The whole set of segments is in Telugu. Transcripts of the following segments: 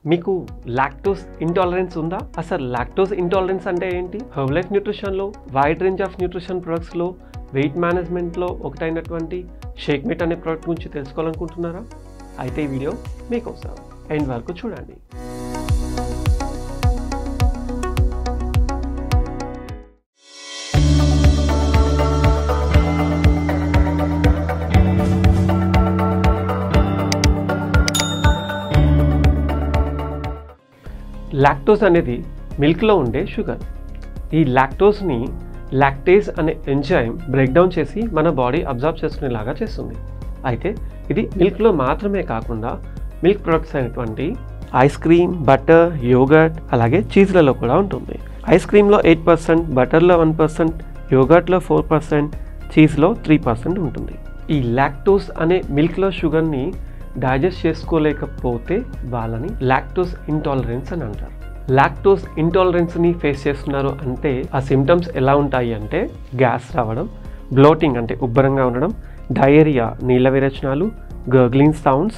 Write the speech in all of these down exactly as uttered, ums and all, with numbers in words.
మీకు లాక్టోస్ ఇంటాలరెన్స్ ఉందా? అసలు లాక్టోస్ ఇంటాలరెన్స్ అంటే ఏంటి? హెర్బలైఫ్ న్యూట్రిషన్లో వైడ్ రేంజ్ ఆఫ్ న్యూట్రిషన్ ప్రొడక్ట్స్లో వెయిట్ మేనేజ్మెంట్లో ఒకటైనటువంటి షేక్మేట్ అనే ప్రోడక్ట్ గురించి తెలుసుకోవాలనుకుంటున్నారా? అయితే ఈ వీడియో మీకోసం ఎండ్ వరకు చూడండి. లాక్టోస్ అనేది మిల్క్లో ఉండే షుగర్. ఈ లాక్టోస్ని లాక్టేజ్ అనే ఎంజైమ్ బ్రేక్ డౌన్ చేసి మన బాడీ అబ్జర్వ్ చేసుకునేలాగా చేస్తుంది. అయితే ఇది మిల్క్లో మాత్రమే కాకుండా మిల్క్ ప్రొడక్ట్స్ అయినటువంటి ఐస్ క్రీమ్, బటర్, యోగర్ట్ అలాగే చీజ్లలో కూడా ఉంటుంది. ఐస్ క్రీమ్లో ఎయిట్ పర్సెంట్, బటర్లో వన్ పర్సెంట్, యోగర్ట్లో ఫోర్ పర్సెంట్, చీజ్లో త్రీ పర్సెంట్ ఉంటుంది. ఈ లాక్టోస్ అనే మిల్క్లో షుగర్ని డైజెస్ట్ చేసుకోలేకపోతే వాళ్ళని లాక్టోస్ ఇంటాలరెన్స్ అని అంటారు. లాక్టోస్ ఇంటాలరెన్స్ని ఫేస్ చేస్తున్నారు అంటే ఆ సిమ్టమ్స్ ఎలా ఉంటాయి అంటే గ్యాస్ రావడం, బ్లోటింగ్ అంటే ఉబ్బరంగా ఉండడం, డయేరియా నీళ్ళ విరేచనాలు, gurgling sounds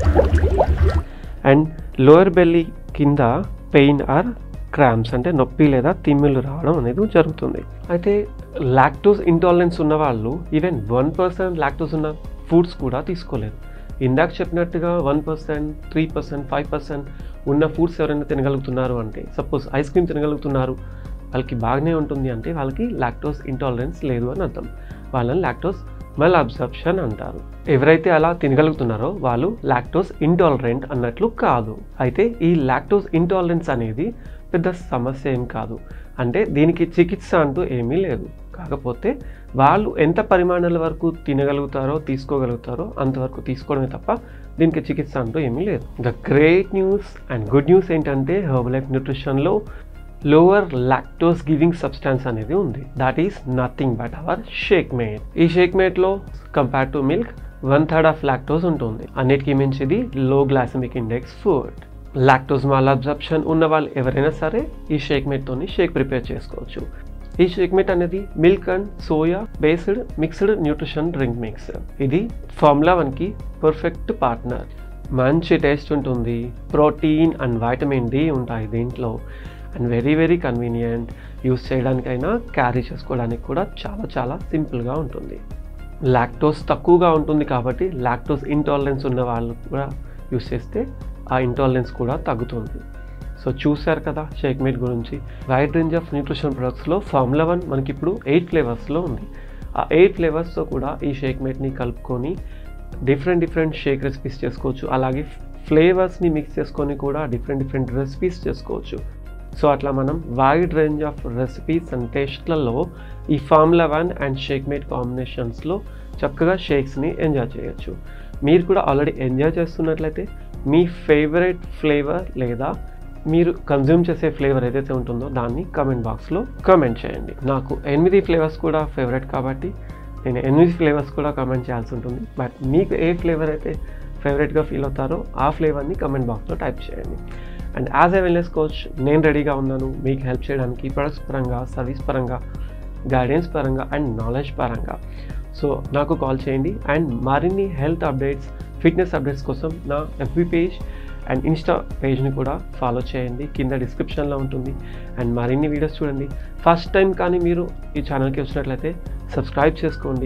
and lower belly కింద పెయిన్ ఆర్ క్రాంప్స్ అంటే నొప్పి లేదా తిమ్మిళ్ళు రావడం అనేది జరుగుతుంది. అయితే లాక్టోస్ ఇంటాలరెన్స్ ఉన్న వాళ్ళు ఈవెన్ వన్ పర్సెంట్ లాక్టోస్ ఉన్న ఫుడ్స్ కూడా తీసుకోలేరు. ఇందాక చెప్పినట్టుగా one percent, three percent, five percent ఉన్న ఫుడ్స్ ఎవరైనా తినగలుగుతున్నారు అంటే, సపోజ్ ఐస్ క్రీమ్ తినగలుగుతున్నారు, వాళ్ళకి బాగానే ఉంటుంది అంటే వాళ్ళకి లాక్టోస్ ఇంటాలరెన్స్ లేదు అని అర్థం. వాళ్ళని లాక్టోస్ మల్ అబ్జర్ప్షన్ అంటారు. ఎవరైతే అలా తినగలుగుతున్నారో వాళ్ళు లాక్టోస్ ఇంటాలరెంట్ అన్నట్లు కాదు. అయితే ఈ లాక్టోస్ ఇంటాలరెన్స్ అనేది పెద్ద సమస్య ఏం కాదు. అంటే దీనికి చికిత్స అంటూ ఏమీ లేదు. కాకపోతే వాళ్ళు ఎంత పరిమాణాల వరకు తినగలుగుతారో తీసుకోగలుగుతారో అంతవరకు తీసుకోవడమే తప్ప దీనికి చికిత్స అంటూ ఏమీ లేదు. The great news and good news ఏంటంటే హెర్బలైఫ్ న్యూట్రిషన్లో లోవర్ లాక్టోస్ గివింగ్ సబ్స్టాన్స్ అనేది ఉంది. That is nothing but our Shakemate. ఈ షేక్మేట్లో compare to milk one third of lactose ఉంటుంది. అన్నిటికీ మించిది low glycemic index food. Lactose malabsorption ఉన్న వాళ్ళు ఎవరైనా సరే ఈ షేక్మేట్తోని షేక్ ప్రిపేర్ చేసుకోవచ్చు. ఈ షేక్మేట్ అనేది milk and soya based mixed nutrition drink mix. ఇది ఫార్ములా వన్కి పర్ఫెక్ట్ పార్ట్నర్. మంచి టేస్ట్ ఉంటుంది, ప్రోటీన్ అండ్ వైటమిన్ డి ఉంటాయి దీంట్లో, and very very convenient. Use చేయడానికైనా క్యారీ చేసుకోవడానికి కూడా చాలా చాలా సింపుల్గా ఉంటుంది. లాక్టోస్ తక్కువగా ఉంటుంది కాబట్టి లాక్టోస్ ఇంటాలరెన్స్ ఉన్న వాళ్ళు కూడా యూస్ చేస్తే ఆ ఇంటాలరెన్స్ కూడా తగ్గుతుంది. సో చూశారు కదా షేక్మేట్ గురించి. వైడ్ రేంజ్ ఆఫ్ న్యూట్రిషన్ ప్రొడక్ట్స్లో ఫార్ములా వన్ మనకి ఇప్పుడు ఎయిట్ ఫ్లేవర్స్లో ఉంది. ఆ ఎయిట్ ఫ్లేవర్స్తో కూడా ఈ షేక్మేట్ని కలుపుకొని డిఫరెంట్ డిఫరెంట్ షేక్ రెసిపీస్ చేసుకోవచ్చు. అలాగే ఫ్లేవర్స్ని మిక్స్ చేసుకొని కూడా డిఫరెంట్ డిఫరెంట్ రెసిపీస్ చేసుకోవచ్చు. సో అట్లా మనం wide range of recipes and టేస్ట్లలో ఈ ఫార్ములా వన్ అండ్ షేక్మేట్ కాంబినేషన్స్లో చక్కగా షేక్స్ని ఎంజాయ్ చేయొచ్చు. మీరు కూడా ఆల్రెడీ ఎంజాయ్ చేస్తున్నట్లయితే మీ ఫేవరెట్ ఫ్లేవర్ లేదా మీరు కన్జ్యూమ్ చేసే ఫ్లేవర్ ఏదైతే ఉంటుందో దాన్ని కమెంట్ బాక్స్లో కమెంట్ చేయండి. నాకు ఎనిమిది ఫ్లేవర్స్ కూడా ఫేవరెట్ కాబట్టి నేను ఎనిమిది ఫ్లేవర్స్ కూడా కమెంట్ చేయాల్సి ఉంటుంది. బట్ మీకు ఏ ఫ్లేవర్ అయితే ఫేవరెట్గా ఫీల్ అవుతారో ఆ ఫ్లేవర్ని కమెంట్ బాక్స్లో టైప్ చేయండి. And as a wellness coach నేను రెడీగా ఉన్నాను మీకు హెల్ప్ చేయడానికి ప్రొడక్ట్స్ పరంగా, సర్వీస్ పరంగా, గైడెన్స్ పరంగా అండ్ నాలెడ్జ్ పరంగా. సో నాకు కాల్ చేయండి. అండ్ మరిన్ని హెల్త్ అప్డేట్స్, ఫిట్నెస్ అప్డేట్స్ కోసం నా ఎఫ్బీ పేజ్ అండ్ ఇన్స్టా పేజ్ని కూడా ఫాలో చేయండి, కింద డిస్క్రిప్షన్లో ఉంటుంది. అండ్ మరిన్ని వీడియోస్ చూడండి. ఫస్ట్ టైం కానీ మీరు ఈ ఛానల్కి వచ్చినట్లయితే సబ్స్క్రైబ్ చేసుకోండి.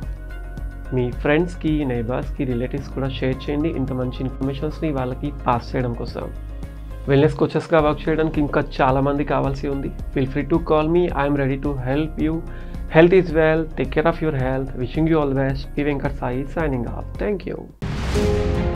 మీ ఫ్రెండ్స్కి, నైబర్స్కి, రిలేటివ్స్ కూడా షేర్ చేయండి ఇంత మంచి ఇన్ఫర్మేషన్స్ని వాళ్ళకి పాస్ చేయడం కోసం. వెల్నెస్ కోచెస్గా వర్క్ చేయడానికి ఇంకా చాలామంది కావాల్సి ఉంది. Feel free to call me. I'm ready to help you. Health is well. Take care of your health. Wishing you all the best. Venkat signing off. Thank you.